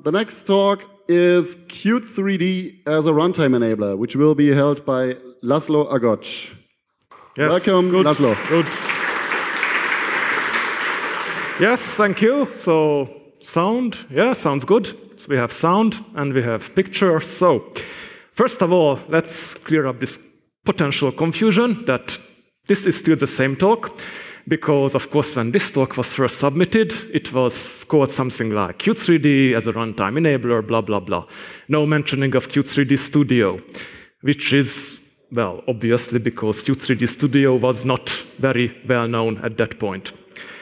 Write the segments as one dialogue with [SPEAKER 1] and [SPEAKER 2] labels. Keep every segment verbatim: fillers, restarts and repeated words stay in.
[SPEAKER 1] the next talk is Qt three D as a runtime enabler, which will be held by Laszlo Agocs.
[SPEAKER 2] Yes,
[SPEAKER 1] Welcome,
[SPEAKER 2] good,
[SPEAKER 1] Laszlo.
[SPEAKER 2] Good. Yes, thank you. So, sound, yeah, sounds good. So we have sound and we have picture. So, first of all, let's clear up this potential confusion that this is still the same talk, because, of course, when this talk was first submitted, it was called something like Qt three D as a runtime enabler, blah, blah, blah. No mentioning of Qt three D Studio, which is, well, obviously because Qt three D Studio was not very well known at that point.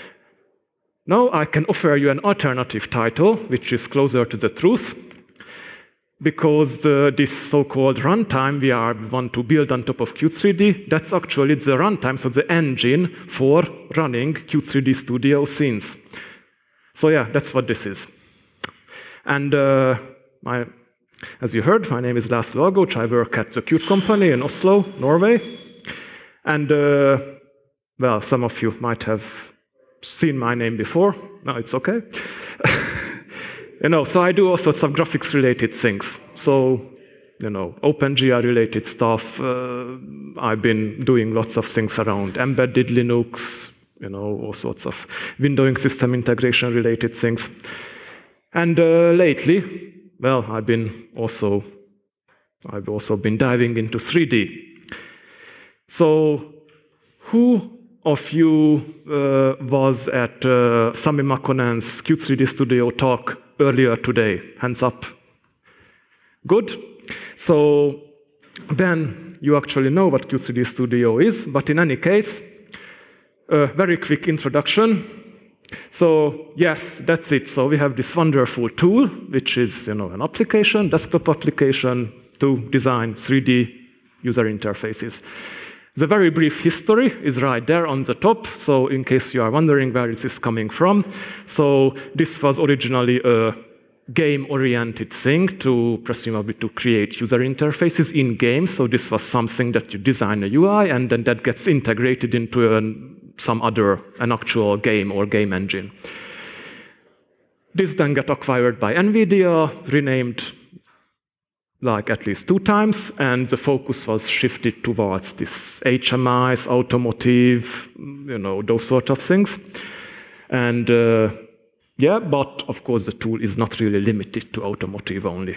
[SPEAKER 2] Now I can offer you an alternative title, which is closer to the truth, because the, this so-called runtime we are want to build on top of Qt three D, that's actually the runtime, so the engine for running Qt three D Studio scenes. So yeah, that's what this is. And uh, my, as you heard, my name is Laszlo Agocs. I work at the Qt company in Oslo, Norway. And uh, well, some of you might have seen my name before. No, it's okay. You know, so I do all sorts of graphics-related things. So, you know, OpenGL-related stuff. Uh, I've been doing lots of things around embedded Linux, you know, all sorts of windowing system integration-related things. And uh, lately, well, I've been also, I've also been diving into three D. So, who of you uh, was at uh, Sami Makkonen's Qt three D Studio talk earlier today? Hands up. Good. So then you actually know what Qt three D Studio is, but in any case, a very quick introduction. So yes, that's it. So we have this wonderful tool, which is, you know, an application, desktop application to design three D user interfaces. The very brief history is right there on the top, so in case you are wondering where this is coming from. So this was originally a game-oriented thing to presumably to create user interfaces in games. So this was something that you design a U I and then that gets integrated into an, some other, an actual game or game engine. This then got acquired by NVIDIA, renamed like at least two times, and the focus was shifted towards this H M Is, automotive, you know, those sort of things. And uh, yeah, but of course the tool is not really limited to automotive only.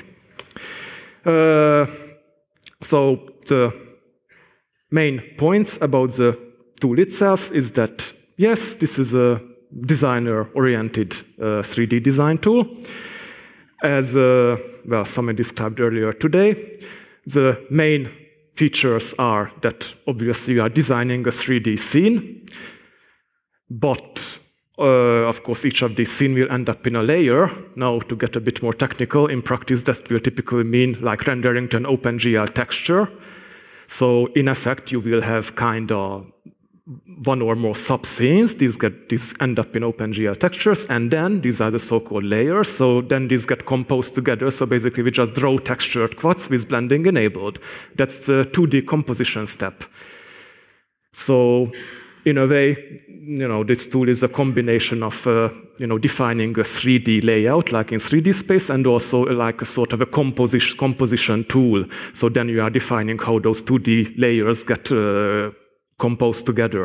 [SPEAKER 2] Uh, so the main points about the tool itself is that, yes, this is a designer-oriented uh, three D design tool. As uh, well, someone described earlier today, the main features are that obviously you are designing a three D scene, but uh, of course each of these scenes will end up in a layer. Now, to get a bit more technical, in practice that will typically mean like rendering to an OpenGL texture. So in effect, you will have kind of one or more sub-scenes. These get these end up in OpenGL textures, and then these are the so-called layers. So then these get composed together. So basically, we just draw textured quads with blending enabled. That's the two D composition step. So in a way, you know, this tool is a combination of uh, you know, defining a three D layout, like in three D space, and also like a sort of a composition composition tool. So then you are defining how those two D layers get uh, composed together.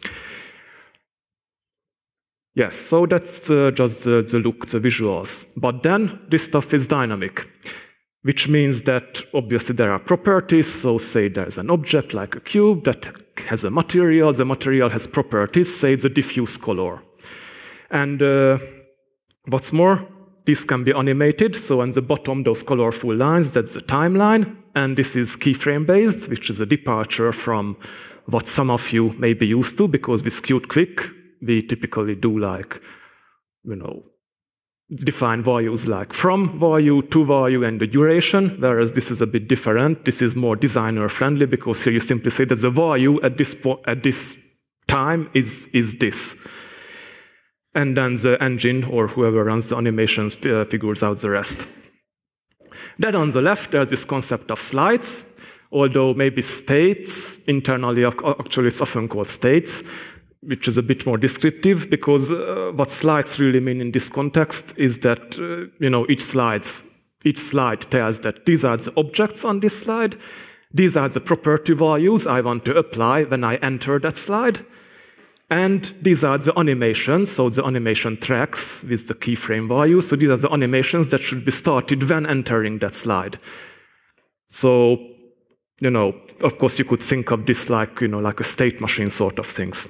[SPEAKER 2] Yes, so that's uh, just the, the look, the visuals. But then this stuff is dynamic, which means that obviously there are properties. So say there's an object like a cube that has a material. The material has properties, say the diffuse color. And uh, what's more, this can be animated. So on the bottom, those colorful lines, that's the timeline. And this is keyframe based, which is a departure from what some of you may be used to, because with Qt Quick, we typically do like, you know, define values like from value, to value, and the duration, whereas this is a bit different. This is more designer-friendly, because here you simply say that the value at this, at this time is, is this. And then the engine, or whoever runs the animations, uh, figures out the rest. Then on the left, there's this concept of slides. Although maybe states, internally, actually it's often called states. which is a bit more descriptive, because uh, what slides really mean in this context is that uh, you know each slides each slide tells that these are the objects on this slide, these are the property values I want to apply when I enter that slide, and these are the animations, so the animation tracks with the keyframe value. So these are the animations that should be started when entering that slide. So, you know, of course, you could think of this like, you know, like a state machine sort of things.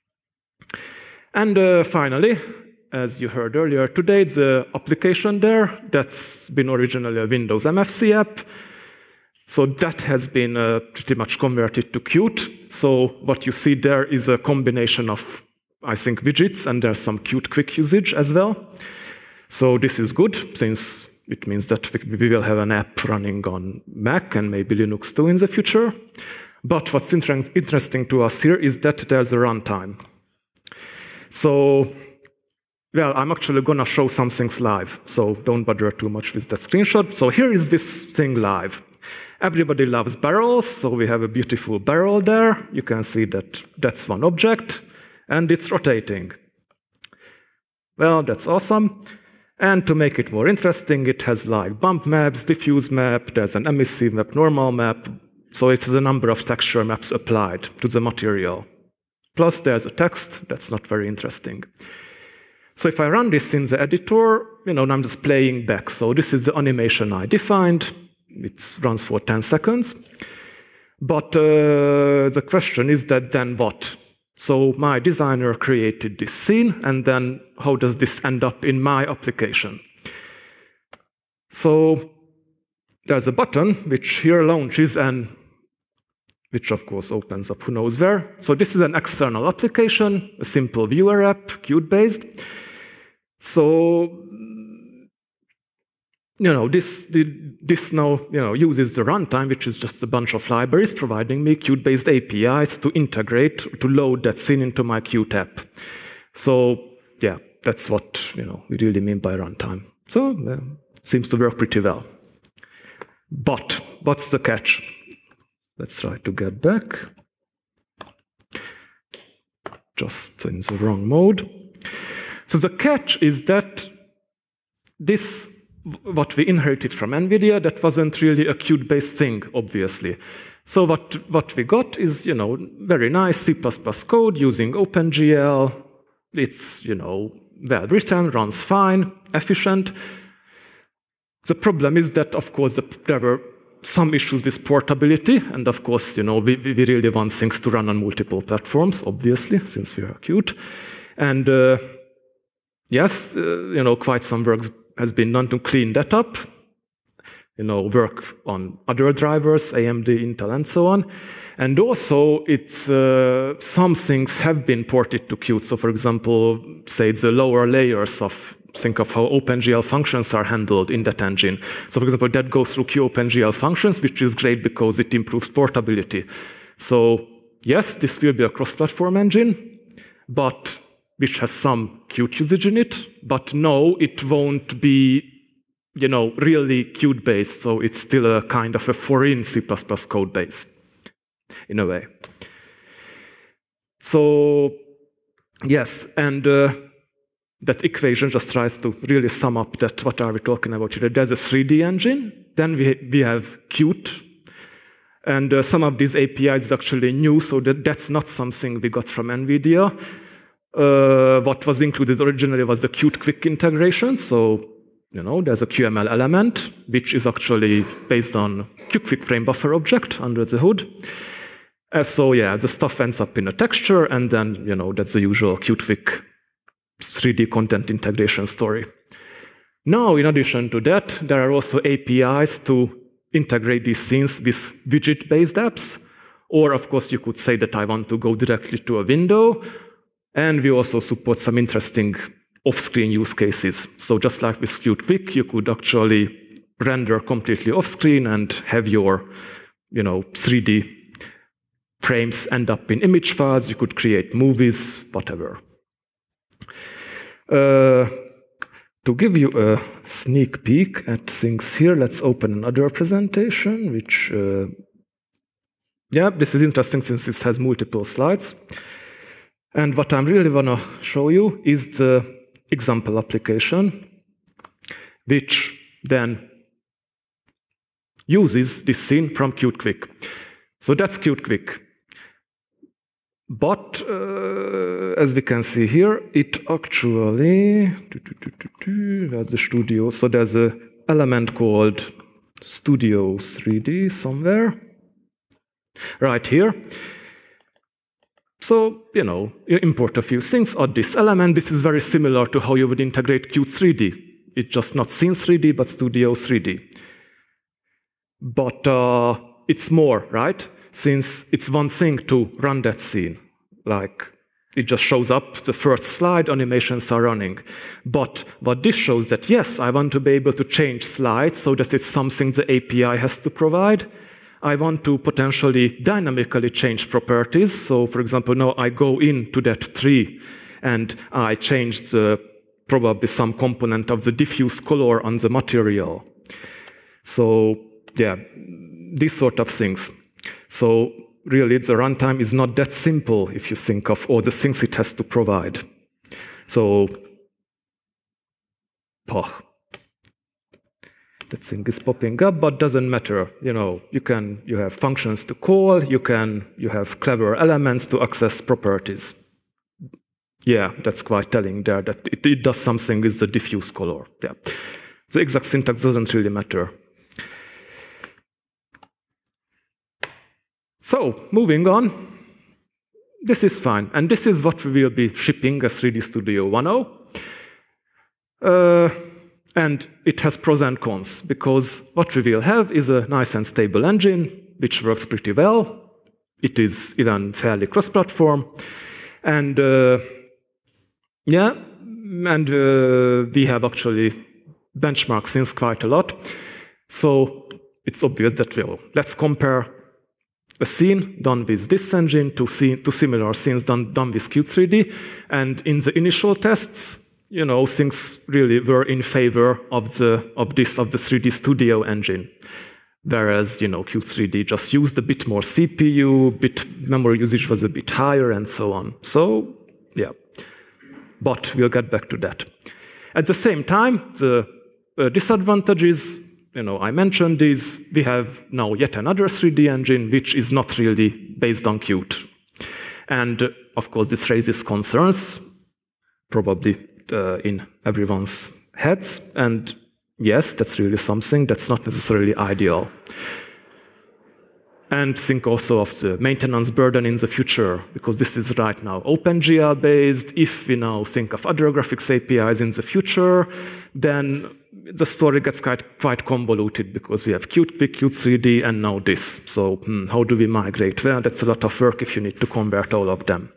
[SPEAKER 2] And uh, finally, as you heard earlier today, the application there, that's been originally a Windows M F C app. So that has been uh, pretty much converted to Qt. So what you see there is a combination of, I think, widgets, and there's some Qt quick usage as well. So this is good, since it means that we will have an app running on Mac and maybe Linux too in the future. But what's inter interesting to us here is that there's a runtime. So, well, I'm actually going to show some things live, so don't bother too much with that screenshot. So here is this thing live. Everybody loves barrels, so we have a beautiful barrel there. You can see that that's one object, and it's rotating. Well, that's awesome. And to make it more interesting, it has like bump maps, diffuse map, there's an emissive map, normal map. So it has a number of texture maps applied to the material. Plus there's a text that's not very interesting. So if I run this in the editor, you know, I'm just playing back. So this is the animation I defined. It runs for ten seconds. But uh, the question is that then what? So my designer created this scene, and then how does this end up in my application? So there's a button which here launches, and which of course opens up who knows where. So this is an external application, a simple viewer app, Qt-based. So you know, this, this now you know, uses the runtime, which is just a bunch of libraries providing me Qt-based A P Is to integrate, to load that scene into my Qt app. So yeah, that's what you know, we really mean by runtime. So uh, seems to work pretty well. But what's the catch? Let's try to get back. Just in the wrong mode. So the catch is that this, what we inherited from NVIDIA, that wasn't really a Qt-based thing, obviously. So what, what we got is, you know, very nice C plus plus code using OpenGL. It's, you know, well written, runs fine, efficient. The problem is that, of course, the, there were some issues with portability, and of course, you know, we, we really want things to run on multiple platforms, obviously, since we are Qt. And uh, yes, uh, you know, quite some work has been done to clean that up. You know, work on other drivers, A M D, Intel, and so on. And also, it's uh, some things have been ported to Qt. So, for example, say the lower layers of, think of how OpenGL functions are handled in that engine. So, for example, that goes through QOpenGL functions, which is great because it improves portability. So, yes, this will be a cross-platform engine, but which has some Qt usage in it. But no, it won't be, you know, really Qt-based. So it's still a kind of a foreign C plus plus code base, in a way. So, yes, and uh, that equation just tries to really sum up that what are we talking about here. There's a three D engine, then we, we have Qt, and uh, some of these A P Is is actually new, so that, that's not something we got from NVIDIA. Uh, what was included originally was the Qt quick integration, so you know, there's a Q M L element, which is actually based on Qt quick frame buffer object under the hood. Uh, so yeah, the stuff ends up in a texture, and then, you know, that's the usual Qt quick three D content integration story. Now, in addition to that, there are also A P Is to integrate these scenes with widget-based apps. Or, of course, you could say that I want to go directly to a window. And we also support some interesting off-screen use cases. So just like with Qt Quick, you could actually render completely off-screen and have your, you know, three D frames end up in image files. You could create movies, whatever. Uh, to give you a sneak peek at things here, let's open another presentation, which, uh, yeah, this is interesting since it has multiple slides. And what I really want to show you is the example application, which then uses this scene from Qt Quick. So that's Qt Quick. But uh, as we can see here, it actually, there's the studio. So there's an element called Studio three D somewhere, right here. So, you know, you import a few things, add this element. This is very similar to how you would integrate Qt three D. It's just not Scene three D, but Studio three D. But uh, it's more, right? Since it's one thing to run that scene. Like, it just shows up, the first slide, animations are running. But what this shows that, yes, I want to be able to change slides so that it's something the A P I has to provide. I want to potentially dynamically change properties. So, for example, now I go into that tree and I change the, probably some component of the diffuse color on the material. So, yeah, these sort of things. So, really, the runtime is not that simple if you think of all the things it has to provide. So, oh, that thing is popping up, but doesn't matter. You know, you can you have functions to call. You can you have clever elements to access properties. Yeah, that's quite telling there that it, it does something with the diffuse color. Yeah, the exact syntax doesn't really matter. So, moving on, this is fine. And this is what we will be shipping as three D Studio one point oh. Uh, and it has pros and cons, because what we will have is a nice and stable engine, which works pretty well. It is even fairly cross-platform. And uh, yeah, and uh, we have actually benchmarked things quite a lot. So, it's obvious that, well, let's compare a scene done with this engine to, scene, to similar scenes done, done with Qt three D. And in the initial tests, you know, things really were in favor of the of this of the three D Studio engine. Whereas, you know, Qt three D just used a bit more C P U, bit memory usage was a bit higher, and so on. So, yeah. But we'll get back to that. At the same time, the uh, disadvantages, you know, I mentioned is we have now yet another three D engine which is not really based on Qt. And uh, of course this raises concerns, probably uh, in everyone's heads. And yes, that's really something that's not necessarily ideal. And think also of the maintenance burden in the future, because this is right now OpenGL based. If we now think of other graphics A P Is in the future, then the story gets quite, quite convoluted, because we have Qt Quick, Qt three D, and now this. So hmm, how do we migrate? Well, that's a lot of work if you need to convert all of them.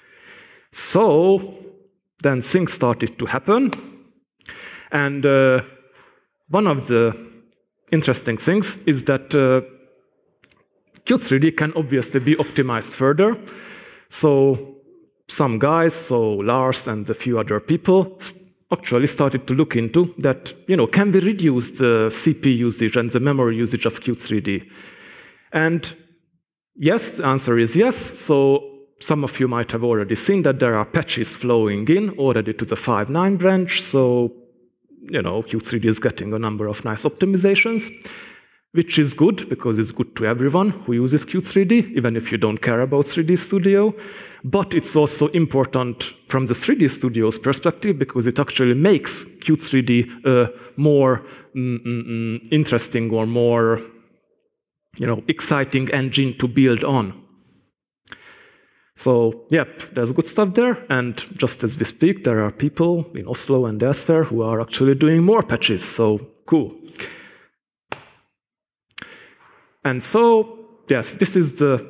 [SPEAKER 2] So then things started to happen. And uh, one of the interesting things is that uh, Qt three D can obviously be optimized further. So some guys, so Lars and a few other people, actually started to look into that, you know, can we reduce the C P U usage and the memory usage of Qt three D? And yes, the answer is yes. So some of you might have already seen that there are patches flowing in already to the five point nine branch. So, you know, Qt three D is getting a number of nice optimizations, which is good, because it's good to everyone who uses Qt three D, even if you don't care about three D Studio. But it's also important from the three D Studio's perspective, because it actually makes Qt three D a more mm, mm, interesting or more, you know, exciting engine to build on. So, yep, there's good stuff there. And just as we speak, there are people in Oslo and elsewhere who are actually doing more patches. So, cool. And so, yes, this is the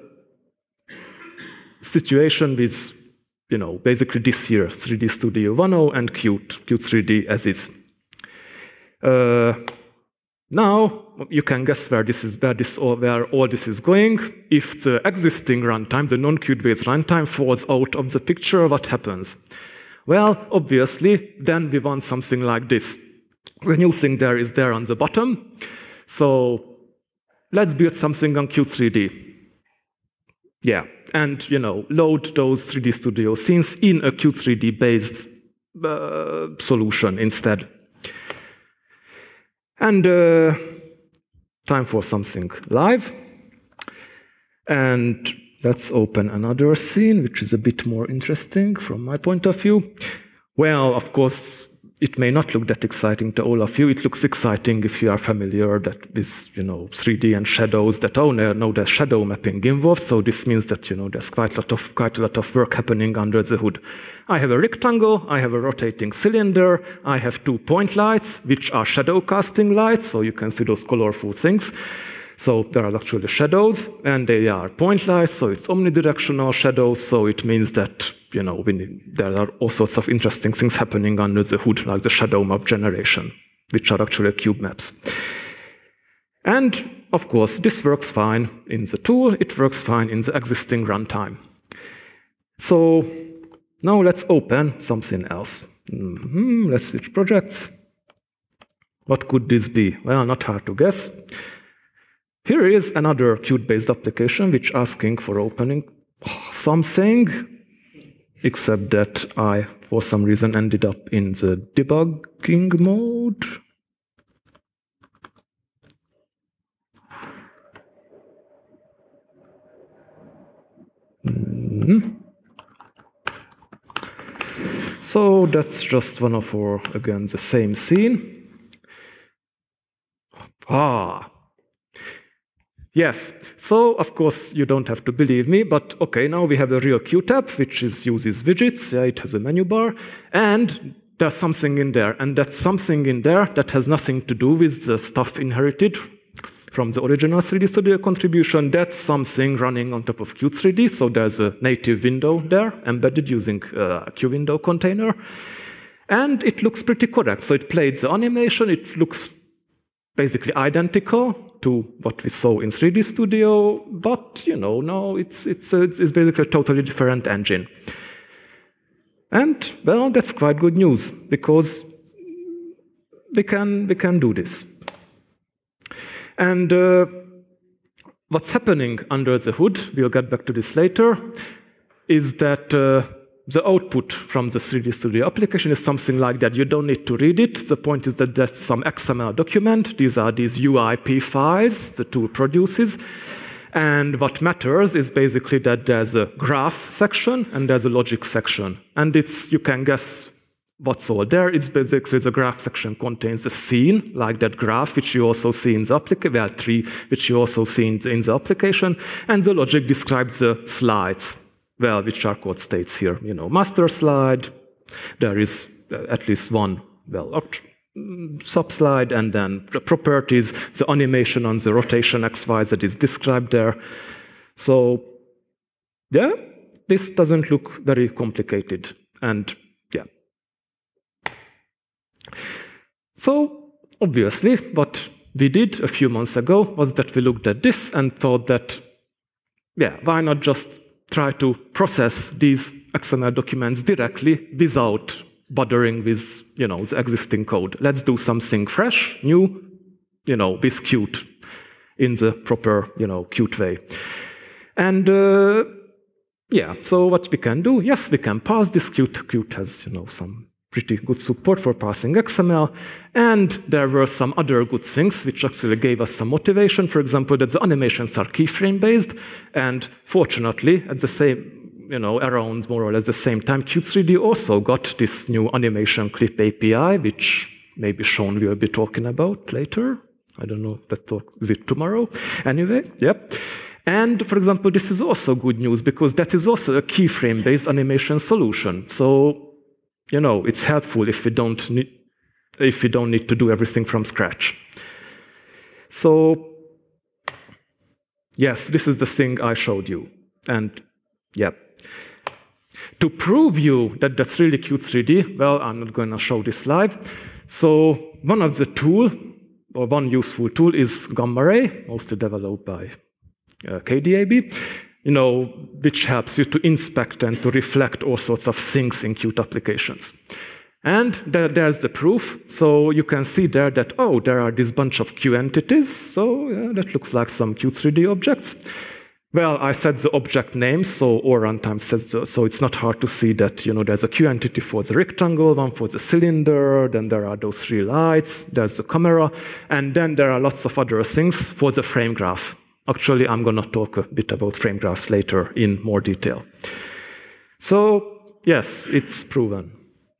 [SPEAKER 2] situation with, you know, basically this year, three D Studio one point oh and Qt, Qt three D as is. Uh, now, you can guess where this is, where, this, or where all this is going. If the existing runtime, the non-Qt-based runtime, falls out of the picture, what happens? Well, obviously, then we want something like this. The new thing there is there on the bottom. So, let's build something on Qt three D. yeah, and, you know, load those three D Studio scenes in a Qt three D-based uh, solution instead. And uh, time for something live. And let's open another scene, which is a bit more interesting from my point of view. Well, of course, it may not look that exciting to all of you. It looks exciting if you are familiar that with, you know, three D and shadows, that, oh, no, there's shadow mapping involved. So this means that, you know, there's quite a lot of, quite a lot of work happening under the hood. I have a rectangle, I have a rotating cylinder, I have two point lights, which are shadow casting lights. So you can see those colorful things. So there are actually shadows, and they are point lights, so it's omnidirectional shadows, so it means that, you know, we need, there are all sorts of interesting things happening under the hood, like the shadow map generation, which are actually cube maps. And, of course, this works fine in the tool, it works fine in the existing runtime. So now let's open something else. Mm-hmm. Let's switch projects. What could this be? Well, not hard to guess. Here is another Qt-based application which asking for opening something, except that I, for some reason, ended up in the debugging mode. Mm-hmm. So that's just one of our, again, the same scene. Ah. Yes, so of course you don't have to believe me, but okay, now we have a real Qt app, which is, uses widgets, yeah, it has a menu bar, and there's something in there, and that's something in there that has nothing to do with the stuff inherited from the original three D Studio contribution. That's something running on top of Qt three D, so there's a native window there, embedded using a QWindow container, and it looks pretty correct. So it played the animation, it looks basically identical to what we saw in three D Studio, but, you know, now it's, it's, a, it's basically a totally different engine. And, well, that's quite good news, because we can, we can do this. And uh, what's happening under the hood, we'll get back to this later, is that uh, the output from the three D Studio application is something like that. You don't need to read it. The point is that there's some X M L document. These are these U I P files the tool produces. And what matters is basically that there's a graph section and there's a logic section. And it's, you can guess what's all there. It's basically the graph section contains a scene, like that graph, which you also see in the application, well, tree, which you also see in the, in the application. And the logic describes the slides. Well, which are called states here, you know, master slide, there is uh, at least one, well, sub-slide, and then the properties, the animation on the rotation X Y that is described there. So, yeah, this doesn't look very complicated, and yeah. So, obviously, what we did a few months ago was that we looked at this and thought that, yeah, why not just try to process these X M L documents directly without bothering with, you know, the existing code. Let's do something fresh, new, you know, with Qt in the proper, you know, Qt way. And uh, yeah, so what we can do, yes, we can parse this Qt. Qt has, you know, some pretty good support for parsing X M L, and there were some other good things which actually gave us some motivation. For example, that the animations are keyframe based, and fortunately, at the same, you know, around more or less the same time, Qt three D also got this new animation clip A P I, which maybe Sean will be talking about later. I don't know, that talk, is it tomorrow? Anyway, yep. And for example, this is also good news because that is also a keyframe based animation solution. So, you know, it's helpful if we don't need, if we don't need to do everything from scratch. So, yes, this is the thing I showed you. And, yeah. To prove you that that's really Qt three D, well, I'm not going to show this live. So, one of the tool, or one useful tool is Gamma Ray, mostly developed by uh, K D A B. You know, which helps you to inspect and to reflect all sorts of things in Qt applications. And there, there's the proof. So you can see there that, oh, there are this bunch of Q entities. So yeah, that looks like some Qt three D objects. Well, I set the object names, so or runtime sets the, so it's not hard to see that, you know, there's a Q entity for the rectangle, one for the cylinder, then there are those three lights, there's the camera, and then there are lots of other things for the frame graph. Actually, I'm going to talk a bit about frame graphs later in more detail. So, yes, it's proven.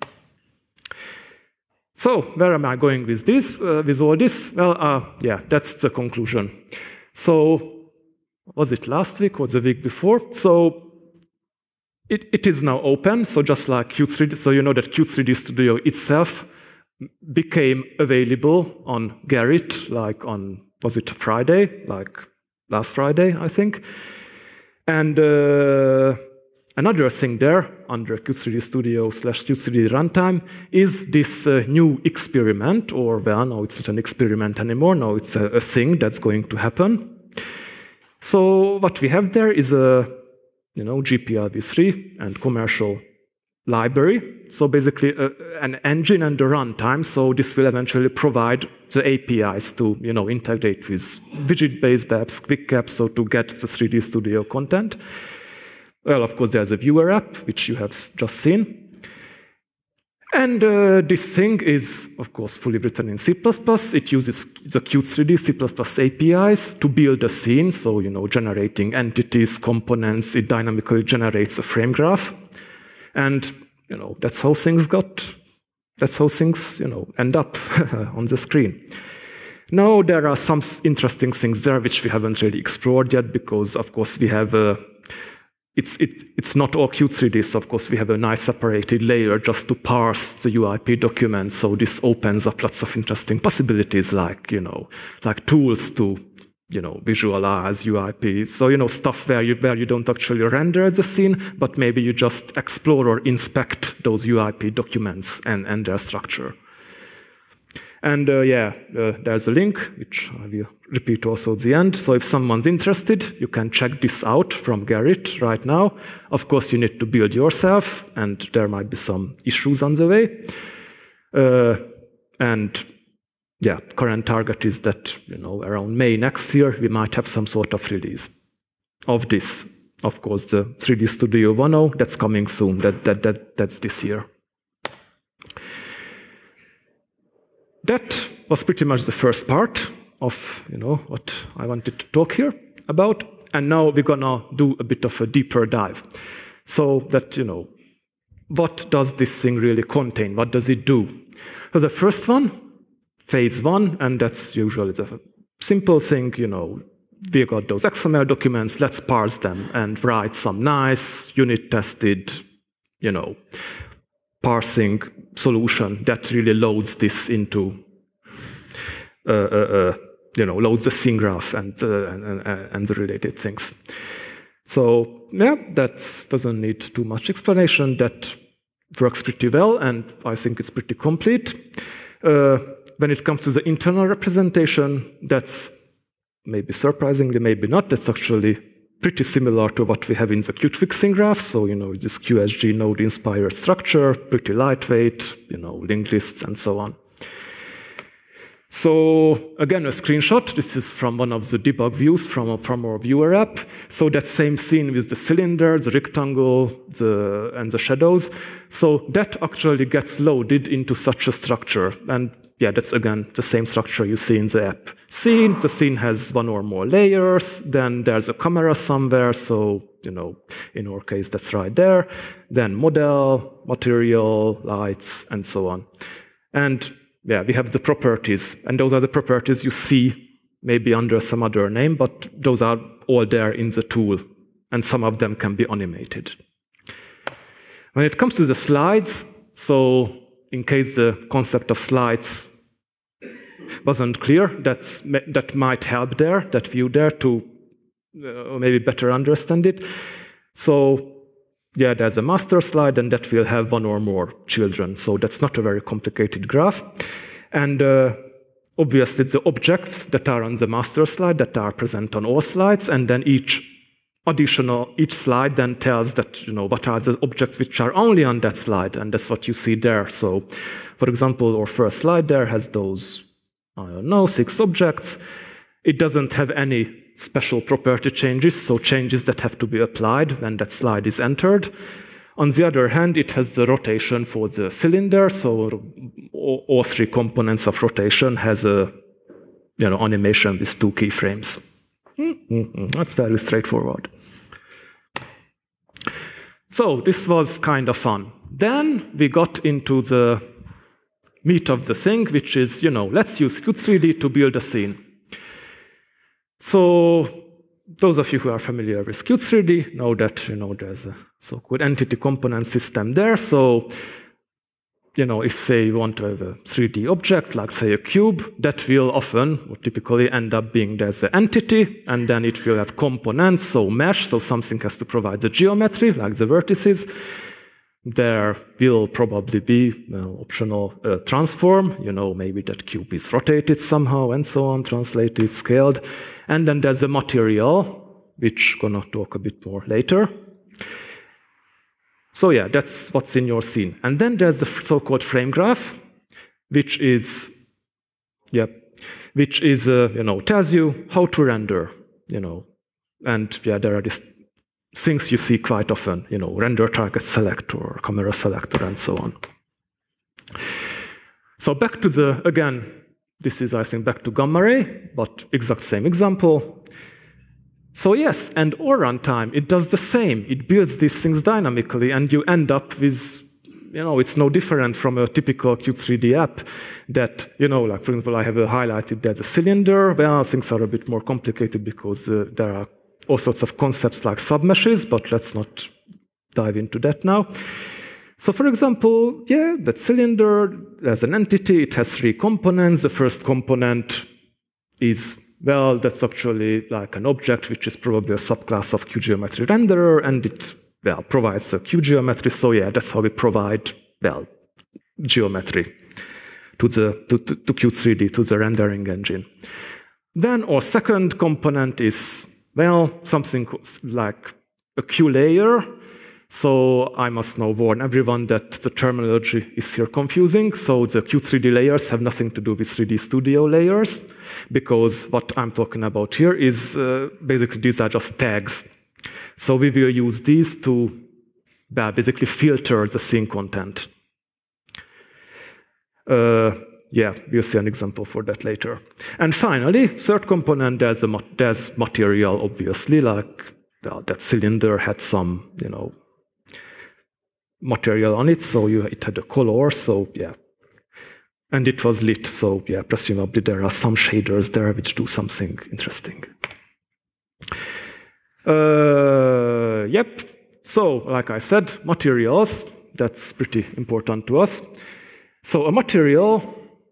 [SPEAKER 2] So, where am I going with this, uh, with all this? Well, uh, yeah, that's the conclusion. So, was it last week or the week before? So it, it is now open, so just like Qt three D, so you know that Qt three D Studio itself became available on Gerrit, like on, was it Friday? Like last Friday, I think. And uh, another thing there, under Qt three D Studio slash Qt three D runtime, is this uh, new experiment, or well, no, it's not an experiment anymore, no, it's a, a thing that's going to happen. So what we have there is a, you know, G P L v three and commercial library. So basically a, an engine and a runtime. So this will eventually provide the A P Is to, you know, integrate with widget-based apps, quick apps, so to get the three D Studio content. Well, of course, there's a viewer app, which you have just seen. And uh, this thing is, of course, fully written in C plus plus. It uses the Qt three D C plus plus A P Is to build a scene, so, you know, generating entities, components. It dynamically generates a frame graph. And, you know, that's how things got, that's how things, you know, end up on the screen. Now, there are some interesting things there which we haven't really explored yet, because, of course, we have a It's, it, it's not all Qt three D, so of course we have a nice separated layer just to parse the U I P documents, so this opens up lots of interesting possibilities, like, you know, like tools to, you know, visualize U I P. So, you know, stuff where you, where you don't actually render the scene, but maybe you just explore or inspect those U I P documents and, and their structure. And uh, yeah, uh, there's a link, which I will repeat also at the end. So if someone's interested, you can check this out from Gerrit right now. Of course, you need to build yourself, and there might be some issues on the way. Uh, and yeah, current target is that, you know, around May next year, we might have some sort of release of this. Of course, the three D Studio one point oh, that's coming soon. That, that, that, that's this year. That was pretty much the first part of, you know, what I wanted to talk here about. And now we're gonna do a bit of a deeper dive. So that, you know, what does this thing really contain? What does it do? So the first one, phase one, and that's usually the simple thing, you know, we got those X M L documents, let's parse them and write some nice unit-tested, you know, parsing solution that really loads this into, uh, uh, uh, you know, loads the scene graph and, uh, and, and the related things. So yeah, that doesn't need too much explanation. That works pretty well, and I think it's pretty complete. Uh, when it comes to the internal representation, that's maybe surprisingly, maybe not. That's actually pretty similar to what we have in the Qt scene graph. So, you know, this Q S G node-inspired structure, pretty lightweight, you know, linked lists and so on. So again, a screenshot. This is from one of the debug views from, from our viewer app. So that same scene with the cylinder, the rectangle, the, and the shadows. So that actually gets loaded into such a structure. And yeah, that's again the same structure you see in the app. Scene, the scene has one or more layers. Then there's a camera somewhere. So, you know, in our case, that's right there. Then model, material, lights, and so on. And yeah, we have the properties, and those are the properties you see maybe under some other name, but those are all there in the tool, and some of them can be animated. When it comes to the slides, so in case the concept of slides wasn't clear, that's, that might help there, that view there, to uh, maybe better understand it. So yeah, there's a master slide, and that will have one or more children. So that's not a very complicated graph. And uh, obviously, the objects that are on the master slide that are present on all slides, and then each additional, each slide then tells that, you know, what are the objects which are only on that slide, and that's what you see there. So, for example, our first slide there has those, I don't know, six objects. It doesn't have any special property changes, so changes that have to be applied when that slide is entered. On the other hand, it has the rotation for the cylinder, so all three components of rotation has a you know, animation with two keyframes. Mm-hmm. That's very straightforward. So this was kind of fun. Then we got into the meat of the thing, which is, you know, let's use Qt three D to build a scene. So those of you who are familiar with Qt three D know that, you know, there's a so-called entity component system there. So, you know, if, say, you want to have a three D object, like, say, a cube, that will often, or typically, end up being there's an entity, and then it will have components, so mesh, so something has to provide the geometry, like the vertices. There will probably be well, optional uh, transform, you know, maybe that cube is rotated somehow, and so on, translated, scaled. And then there's a material, which I'm gonna talk a bit more later. So yeah, that's what's in your scene. And then there's the so-called frame graph, which is, yeah, which is, uh, you know, tells you how to render, you know. And yeah, there are these things you see quite often, you know, render target selector, camera selector, and so on. So back to the, again, this is, I think, back to Gamma Ray, but exact same example. So yes, and O runtime, it does the same. It builds these things dynamically, and you end up with, you know, it's no different from a typical Qt three D app that, you know, like, for example, I have highlighted there's a cylinder. Well, things are a bit more complicated because uh, there are all sorts of concepts like submeshes, but let's not dive into that now. So for example, yeah, that cylinder, there's an entity, it has three components. The first component is, well, that's actually like an object, which is probably a subclass of QGeometry renderer, and it, well, provides a QGeometry. So yeah, that's how we provide, well, geometry to the to, to, to Qt three D, to the rendering engine. Then our second component is, well, something like a Q layer. So I must now warn everyone that the terminology is here confusing. So the Qt three D layers have nothing to do with three D Studio layers, because what I'm talking about here is uh, basically these are just tags. So we will use these to uh, basically filter the scene content. Uh, yeah, we'll see an example for that later. And finally, third component, there's, a, there's material, obviously, like well, that cylinder had some, you know, material on it, so you, it had a color, so yeah. And it was lit, so yeah, presumably there are some shaders there which do something interesting. Uh, yep, so like I said, materials, that's pretty important to us. So a material,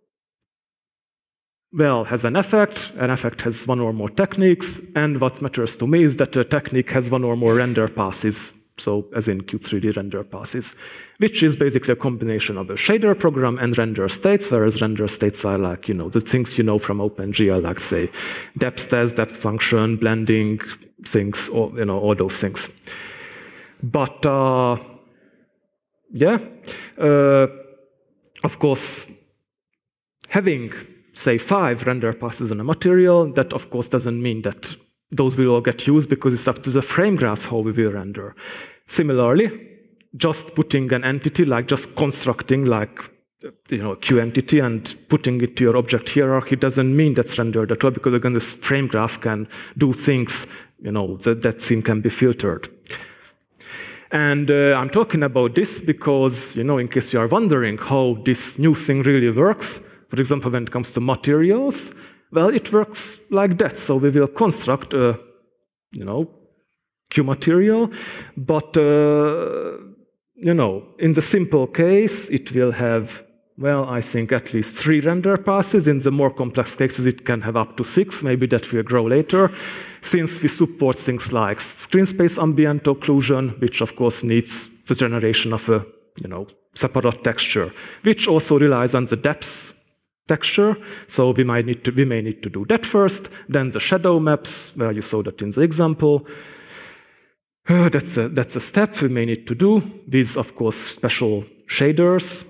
[SPEAKER 2] well, has an effect, an effect has one or more techniques, and what matters to me is that a technique has one or more render passes. So as in Qt three D render passes, which is basically a combination of a shader program and render states, whereas render states are like, you know, the things you know from OpenGL, like say depth test, depth function, blending things, or, you know, all those things. But uh, yeah, uh, of course, having, say, five render passes on a material, that of course doesn't mean that those will all get used, because it's up to the frame graph how we will render. Similarly, just putting an entity, like just constructing like, you know, a Q entity and putting it to your object hierarchy doesn't mean that's rendered at all, because again, this frame graph can do things, you know, that, that scene can be filtered. And uh, I'm talking about this because, you know, in case you are wondering how this new thing really works, for example, when it comes to materials, well, it works like that. So we will construct a, you know, Q material, but, uh, you know, in the simple case, it will have, well, I think at least three render passes. In the more complex cases, it can have up to six. Maybe that will grow later, since we support things like screen space ambient occlusion, which of course needs the generation of a, you know, separate texture, which also relies on the depth texture, so we might need to we may need to do that first. Then the shadow maps, where you saw that in the example. Uh, that's a that's a step we may need to do. These, of course, special shaders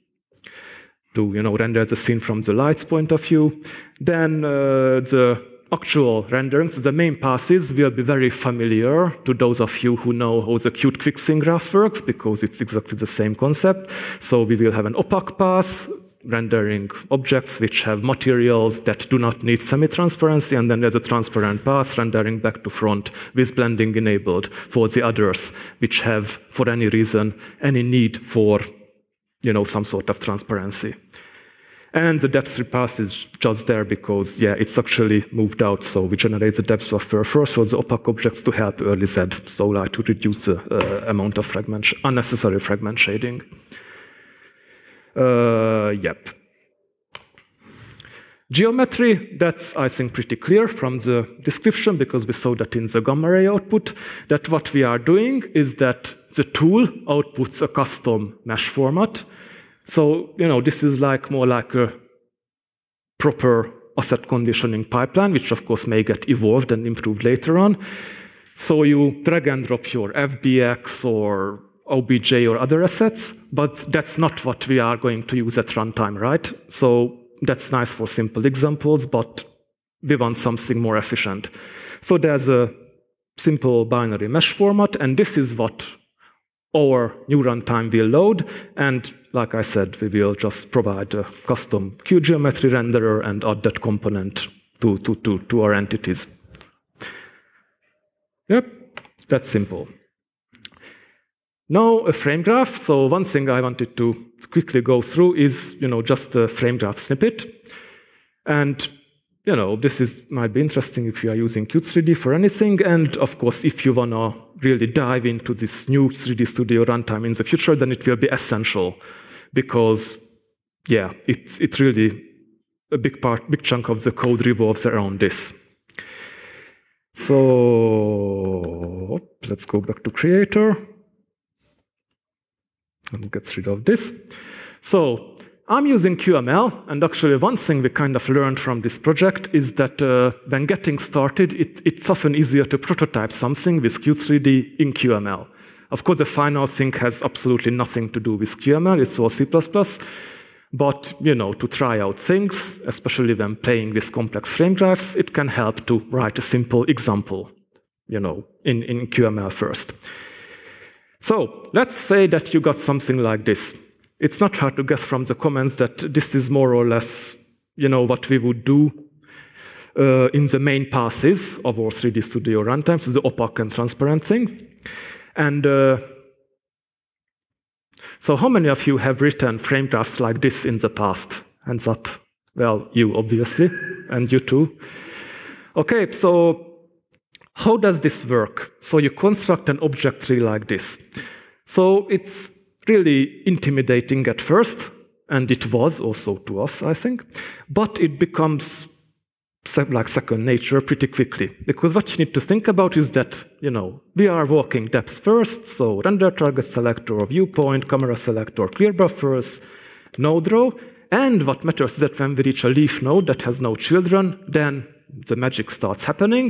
[SPEAKER 2] to, you know, render the scene from the light's point of view. Then uh, the actual rendering, so the main passes will be very familiar to those of you who know how the Qt QuickSync graph works, because it's exactly the same concept. So we will have an opaque pass, rendering objects which have materials that do not need semi-transparency, and then there's a transparent pass rendering back to front with blending enabled for the others which have, for any reason, any need for, you know, some sort of transparency. And the depth repass is just there because, yeah, it's actually moved out, so we generate the depth buffer first for the opaque objects to help early Z, so like to reduce the uh, amount of fragment unnecessary fragment shading. Uh, yep. Geometry, that's, I think, pretty clear from the description, because we saw that in the gamma ray output, that what we are doing is that the tool outputs a custom mesh format. So, you know, this is like more like a proper asset conditioning pipeline, which of course may get evolved and improved later on. So you drag and drop your F B X or O B J or other assets, but that's not what we are going to use at runtime, right? So that's nice for simple examples, but we want something more efficient. So there's a simple binary mesh format, and this is what our new runtime will load. And like I said, we will just provide a custom QGeometry renderer and add that component to, to, to, to our entities. Yep, that's simple. Now a frame graph. So one thing I wanted to quickly go through is, you know, just a frame graph snippet. And, you know, this is might be interesting if you are using Qt three D for anything. And of course, if you wanna really dive into this new three D Studio runtime in the future, then it will be essential, because, yeah, it's it's really a big part, big chunk of the code revolves around this. So let's go back to Creator. And get rid of this. So I'm using Q M L, and actually one thing we kind of learned from this project is that uh, when getting started, it, it's often easier to prototype something with Qt three D in Q M L. Of course, the final thing has absolutely nothing to do with Q M L, it's all C plus plus. But, you know, to try out things, especially when playing with complex frame graphs, it can help to write a simple example, you know, in, in Q M L first. So let's say that you got something like this. It's not hard to guess from the comments that this is more or less, you know, what we would do uh, in the main passes of our three D Studio runtime, so the opaque and transparent thing. And uh, so how many of you have written frame graphs like this in the past? Hands up. Well, you, obviously, and you too. Okay, so how does this work? So you construct an object tree like this. So it's really intimidating at first, and it was also to us, I think. But it becomes like second nature pretty quickly. Because what you need to think about is that, you know, we are working depths first, so render target selector, viewpoint, camera selector, clear buffers, node row. And what matters is that when we reach a leaf node that has no children, then the magic starts happening.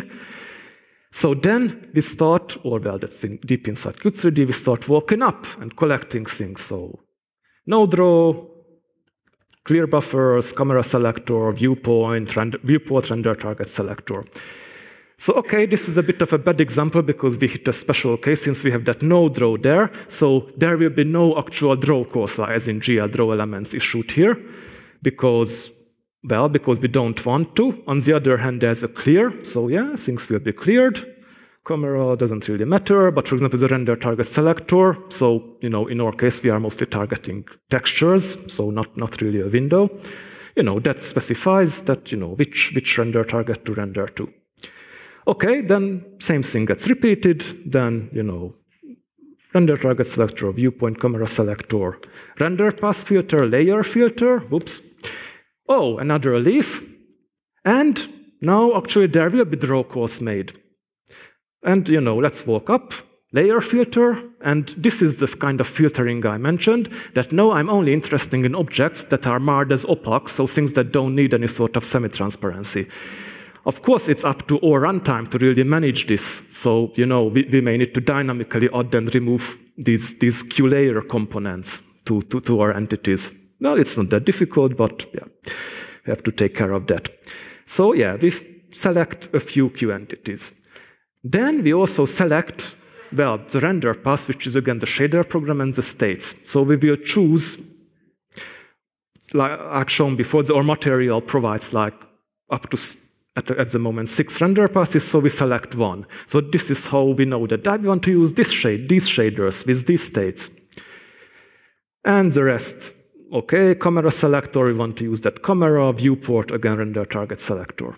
[SPEAKER 2] So then we start, or well, that's in, deep inside Qt three D, we start walking up and collecting things. So node row, clear buffers, camera selector, viewpoint, render, viewport, render target selector. So okay, this is a bit of a bad example because we hit a special case since we have that node row there. So there will be no actual draw course, as in G L draw elements issued here, because Well, because we don't want to. On the other hand, there's a clear. So yeah, things will be cleared. Camera doesn't really matter. But for example, the render target selector. So, you know, in our case, we are mostly targeting textures. So not, not really a window. You know, that specifies that, you know, which, which render target to render to. Okay, then same thing gets repeated. Then, you know, render target selector, viewpoint, camera selector, render pass filter, layer filter. Whoops. Oh, another leaf. And now actually there will be draw calls made. And, you know, let's walk up, layer filter, and this is the kind of filtering I mentioned, that now I'm only interested in objects that are marked as opaque, so things that don't need any sort of semi-transparency. Of course, it's up to our runtime to really manage this. So, you know, we, we may need to dynamically add and remove these, these Q layer components to, to, to our entities. Well, it's not that difficult, but yeah, we have to take care of that. So yeah, we select a few Q entities. Then we also select, well, the render path, which is again the shader program and the states. So we will choose, like shown before, our material provides like up to, at the, at the moment, six render passes, so we select one. So this is how we know that I want to use this shade, these shaders with these states. And the rest, okay, camera selector, we want to use that camera, viewport, again, render target selector.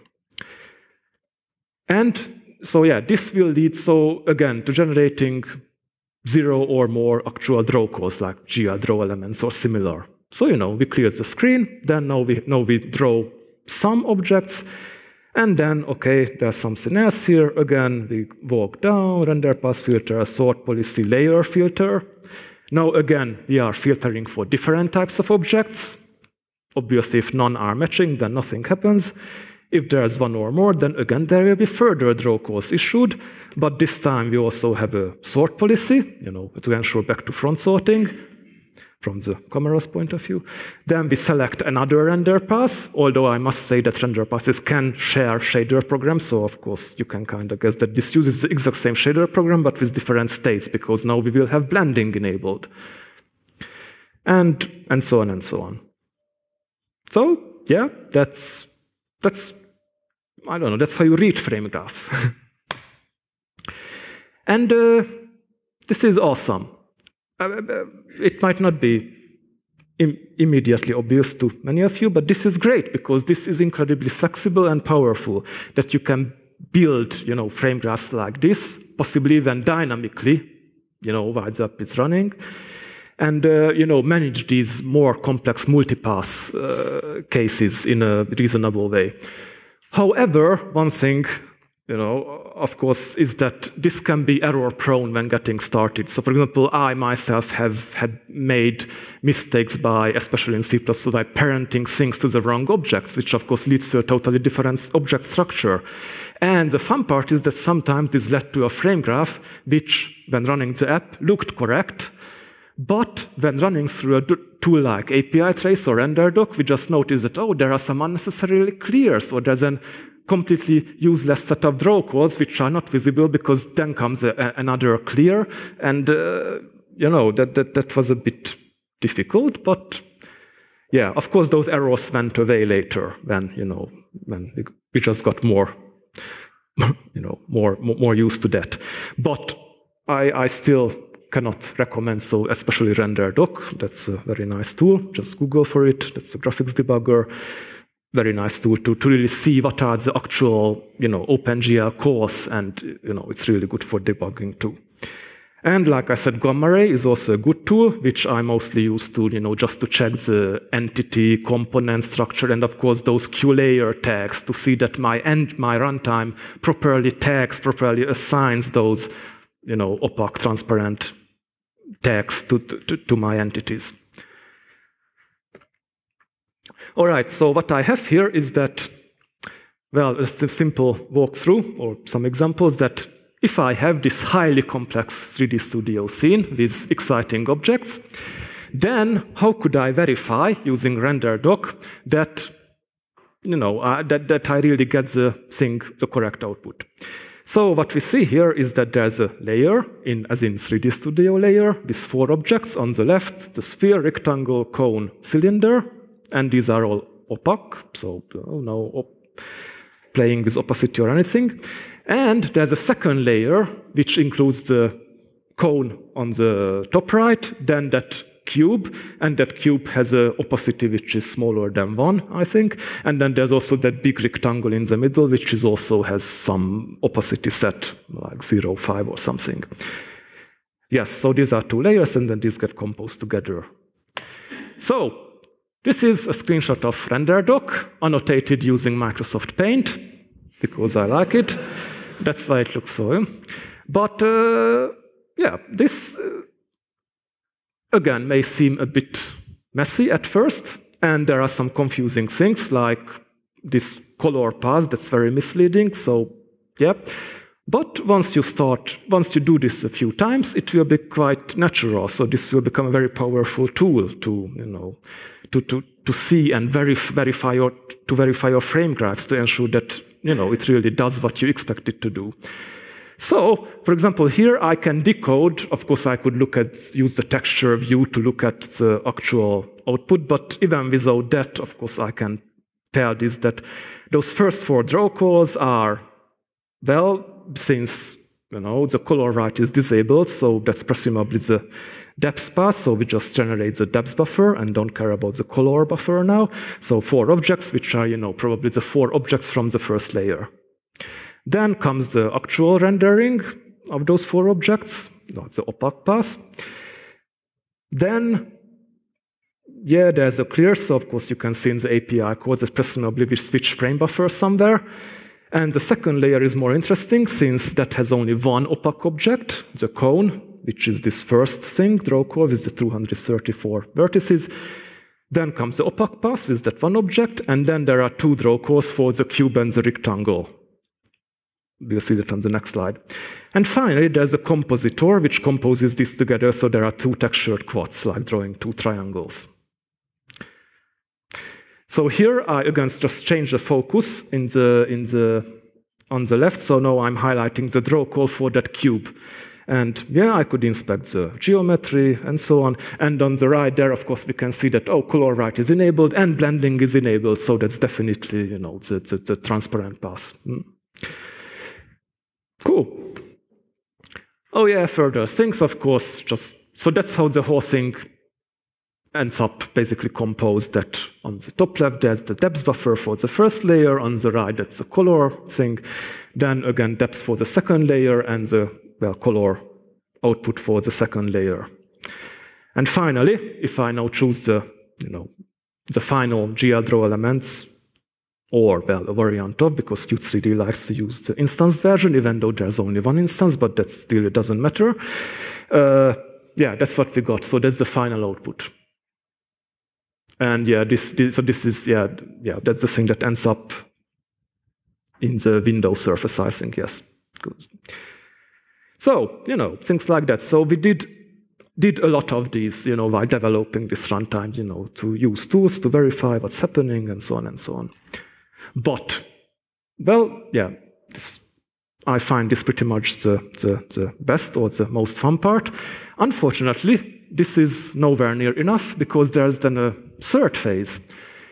[SPEAKER 2] And so yeah, this will lead, so again, to generating zero or more actual draw calls, like G L draw elements or similar. So, you know, we clear the screen, then now we, now we draw some objects, and then, okay, there's something else here. Again, we walk down, render path filter, sort policy, layer filter. Now, again, we are filtering for different types of objects. Obviously, if none are matching, then nothing happens. If there's one or more, then again, there will be further draw calls issued. But this time, we also have a sort policy, you know, to ensure back to front sorting from the camera's point of view. Then we select another render path, although I must say that render passes can share shader programs. So, of course, you can kind of guess that this uses the exact same shader program, but with different states, because now we will have blending enabled. And, and so on and so on. So, yeah, that's, that's, I don't know, that's how you read frame graphs. And uh, this is awesome. Uh, it might not be im immediately obvious to many of you, but this is great because this is incredibly flexible and powerful, that you can build, you know, frame graphs like this, possibly even dynamically, you know, while the app is running, and, uh, you know, manage these more complex multipass uh, cases in a reasonable way. However, one thing, you know, of course, is that this can be error-prone when getting started. So, for example, I myself have had made mistakes by, especially in C plus plus, by parenting things to the wrong objects, which, of course, leads to a totally different object structure. And the fun part is that sometimes this led to a frame graph, which, when running the app, looked correct. But when running through a tool like A P I Trace or RenderDoc, we just notice that, oh, there are some unnecessarily clears, or there's an completely useless set of draw calls which are not visible because then comes a, a, another clear. And, uh, you know, that, that, that was a bit difficult. But, yeah, of course, those errors went away later when, you know, when we, we just got more, you know, more, more used to that. But I, I still cannot recommend, so especially RenderDoc. That's a very nice tool. Just Google for it. That's a graphics debugger. Very nice tool to, to really see what are the actual, you know, OpenGL calls, and, you know, it's really good for debugging too. And like I said, Gamma Ray is also a good tool, which I mostly use to, you know, just to check the entity, component structure, and of course those QLayer tags to see that my end, my runtime properly tags, properly assigns those, you know, opaque, transparent tags to, to, to my entities. All right, so what I have here is that, well, just a simple walkthrough or some examples that if I have this highly complex three D Studio scene with exciting objects, then how could I verify using RenderDoc that, you know, uh, that, that I really get the thing, the correct output? So what we see here is that there's a layer, in, as in three D Studio layer, with four objects on the left, the sphere, rectangle, cone, cylinder, and these are all opaque, so oh, no op playing with opacity or anything. And there's a second layer, which includes the cone on the top right, then that cube, and that cube has a opacity which is smaller than one, I think. And then there's also that big rectangle in the middle, which is also has some opacity set, like zero, five or something. Yes, so these are two layers, and then these get composed together. So this is a screenshot of RenderDoc, annotated using Microsoft Paint, because I like it. That's why it looks so. But, uh, yeah, this, uh, again, may seem a bit messy at first, and there are some confusing things, like this color path that's very misleading, so, yeah. But once you start, once you do this a few times, it will be quite natural, so this will become a very powerful tool to, you know, To, to, to see and verif verify your, to verify your frame graphs to ensure that you know, it really does what you expect it to do. So, for example, here I can decode. Of course, I could look at, use the texture view to look at the actual output, but even without that, of course, I can tell this that those first four draw calls are, well, since, you know, the color write is disabled, so that's presumably the depth path, so we just generate the depth buffer and don't care about the color buffer now. So four objects, which are, you know, probably the four objects from the first layer. Then comes the actual rendering of those four objects, not the opaque path. Then, yeah, there's a clear, so of course you can see in the A P I code that presumably we switch frame buffer somewhere. And the second layer is more interesting since that has only one opaque object, the cone, which is this first thing, draw call with the two hundred thirty-four vertices. Then comes the opaque path with that one object, and then there are two draw calls for the cube and the rectangle. We'll see that on the next slide. And finally, there's a compositor, which composes this together, so there are two textured quads, like drawing two triangles. So here I again just change the focus in the, in the, on the left, so now I'm highlighting the draw call for that cube. And yeah, I could inspect the geometry and so on. And on the right there, of course, we can see that, oh, color write is enabled and blending is enabled, so that's definitely, you know, the, the, the transparent path. Mm. Cool. Oh yeah, further things, of course, just, so that's how the whole thing ends up basically composed, that on the top left, there's the depth buffer for the first layer, on the right, that's the color thing, then again, depth for the second layer, and the, well, color output for the second layer. And finally, if I now choose the, you know, the final G L draw elements, or, well, a variant of, because Qt three D likes to use the instance version, even though there's only one instance, but that still doesn't matter. Uh, yeah, that's what we got. So that's the final output. And yeah, this, this so this is, yeah, yeah, that's the thing that ends up in the Windows surface, I think, yes. Good. So, you know, things like that. So we did did a lot of these, you know, while developing this runtime, you know, to use tools to verify what's happening and so on and so on. But, well, yeah, this, I find this pretty much the, the, the best or the most fun part. Unfortunately, this is nowhere near enough because there's then a third phase,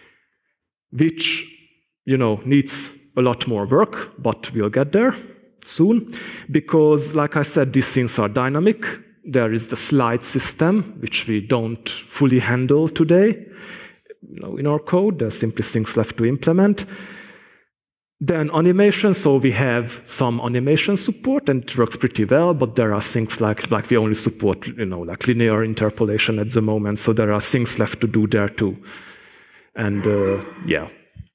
[SPEAKER 2] which, you know, needs a lot more work, but we'll get there soon. Because, like I said, these things are dynamic. There is the slide system, which we don't fully handle today. You know, in our code, there's simply things left to implement. Then animation, so we have some animation support, and it works pretty well, but there are things like, like we only support, you know, like linear interpolation at the moment, so there are things left to do there too. And uh, yeah.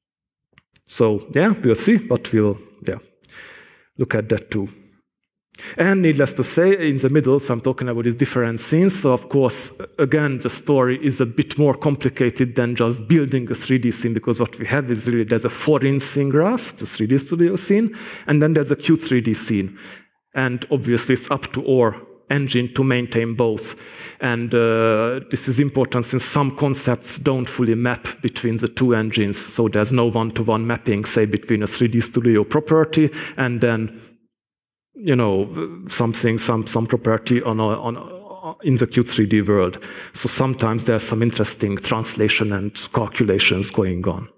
[SPEAKER 2] So yeah, we'll see, but we'll, yeah, look at that too. And needless to say, in the middle, so I'm talking about these different scenes. So of course, again, the story is a bit more complicated than just building a three D scene, because what we have is really, there's a foreign scene graph, the three D Studio scene, and then there's a Qt three D scene. And obviously, it's up to our engine to maintain both. And uh, this is important since some concepts don't fully map between the two engines. So there's no one-to-one mapping, say, between a three D Studio property and then, you know, something, some some property on, a, on in the Qt three D world. So sometimes there's some interesting translation and calculations going on.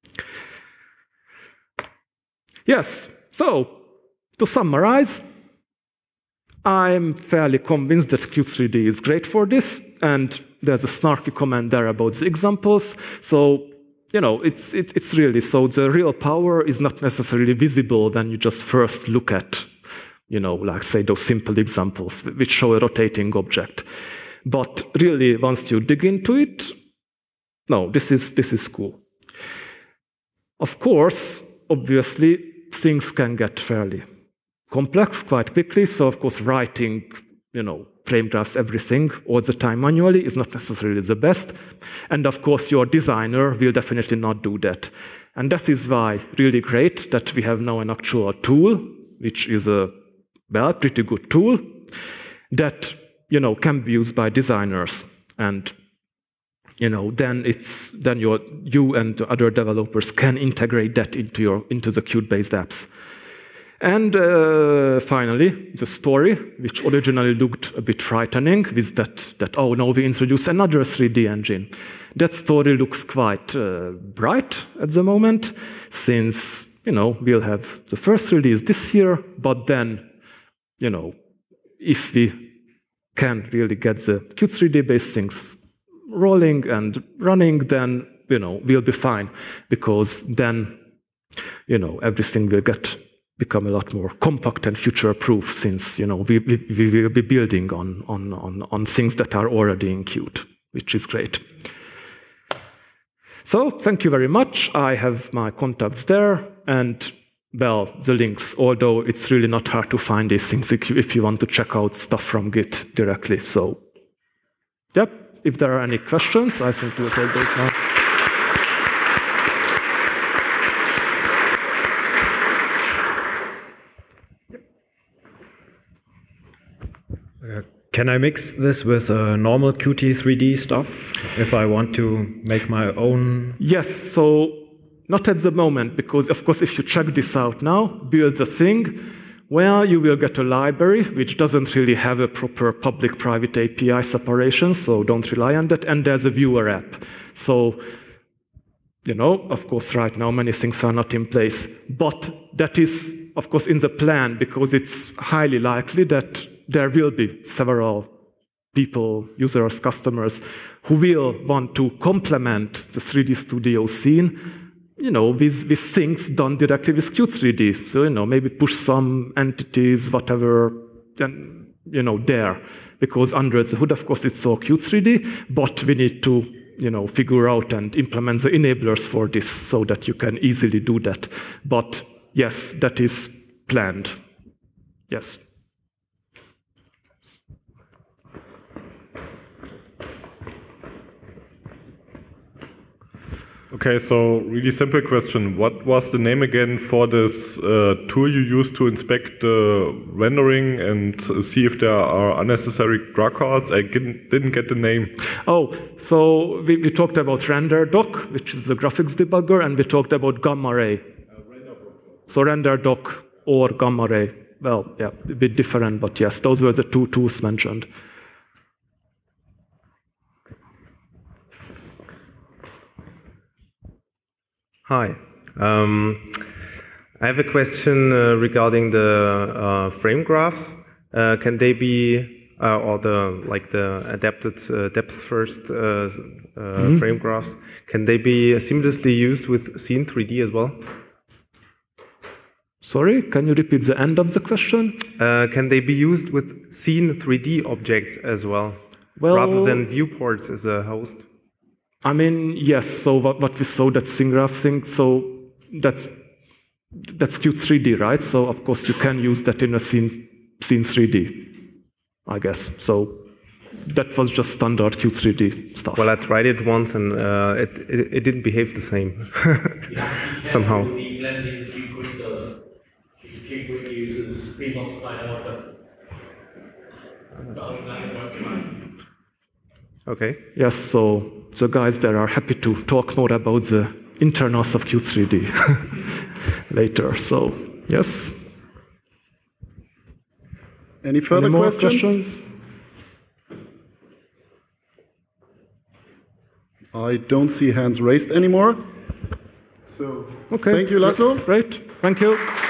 [SPEAKER 2] Yes, so to summarize, I'm fairly convinced that Qt three D is great for this, and there's a snarky comment there about the examples. So, you know, it's, it, it's really, so the real power is not necessarily visible when you just first look at, you know, like say those simple examples which show a rotating object. But really, once you dig into it, no, this is, this is cool. Of course, obviously, things can get fairly complex quite quickly. So of course, writing, you know, frame drafts, everything all the time manually is not necessarily the best. And of course, your designer will definitely not do that. And that is why really great that we have now an actual tool, which is a, well, pretty good tool that, you know, can be used by designers. And you know, then it's then your you and the other developers can integrate that into your into the Qt-based apps. And uh, finally, the story, which originally looked a bit frightening, with that that oh no, we introduce another three D engine. That story looks quite uh, bright at the moment, since you know we'll have the first release this year, but then you know if we can really get the Qt three D based things rolling and running, then you know we'll be fine, because then you know everything will get become a lot more compact and future-proof, since you know we, we, we will be building on, on, on, on things that are already in Qt, which is great. So thank you very much. I have my contacts there, and well, the links, although it's really not hard to find these things if you, if you want to check out stuff from Git directly. So, yep, if there are any questions, I think we'll take those now.
[SPEAKER 3] Can I mix this with uh, normal Qt three D stuff if I want to make my own?
[SPEAKER 2] Yes, so not at the moment, because of course if you check this out now, build a thing, where you will get a library which doesn't really have a proper public-private A P I separation, so don't rely on that, and there's a viewer app. So, you know, of course right now many things are not in place, but that is of course in the plan, because it's highly likely that there will be several people, users, customers, who will want to complement the three D Studio scene, you know, with, with things done directly with Qt three D. So, you know, maybe push some entities, whatever, and, you know, there. Because under the hood, of course, it's all Qt three D, but we need to, you know, figure out and implement the enablers for this so that you can easily do that. But yes, that is planned. Yes.
[SPEAKER 4] Okay, so really simple question. What was the name again for this uh, tool you used to inspect the rendering and see if there are unnecessary drag calls? I didn't, didn't get the name.
[SPEAKER 2] Oh, so we, we talked about RenderDoc, which is the graphics debugger, and we talked about Gamma Ray. Uh, so RenderDoc or Gamma Ray. Well, yeah, a bit different, but yes, those were the two tools mentioned.
[SPEAKER 5] Hi. Um, I have a question uh, regarding the uh, frame graphs. Uh, can they be, uh, or the like the adapted uh, depth first uh, uh, mm-hmm. frame graphs? Can they be seamlessly used with Scene three D as well?
[SPEAKER 2] Sorry, can you repeat the end of the question?
[SPEAKER 5] Uh, can they be used with Scene three D objects as well,
[SPEAKER 2] well,
[SPEAKER 5] rather than viewports as a host?
[SPEAKER 2] I mean, yes, so what, what we saw, that SceneGraph thing, so that's, that's Qt three D, right? So of course you can use that in a scene, scene three D, I guess. So that was just standard Qt three D stuff.
[SPEAKER 5] Well, I tried it once and uh, it, it, it didn't behave the same,
[SPEAKER 6] yeah,
[SPEAKER 5] somehow.
[SPEAKER 6] The blending Qt does. Qt uses pre-multiplied order.
[SPEAKER 5] Okay.
[SPEAKER 2] Yes, so the guys there are happy to talk more about the internals of Qt three D later. So, yes.
[SPEAKER 1] Any further
[SPEAKER 2] Any more
[SPEAKER 1] questions?
[SPEAKER 2] questions?
[SPEAKER 1] I don't see hands raised anymore. So,
[SPEAKER 2] okay.
[SPEAKER 1] thank you, Laszlo.
[SPEAKER 2] Great. Thank you.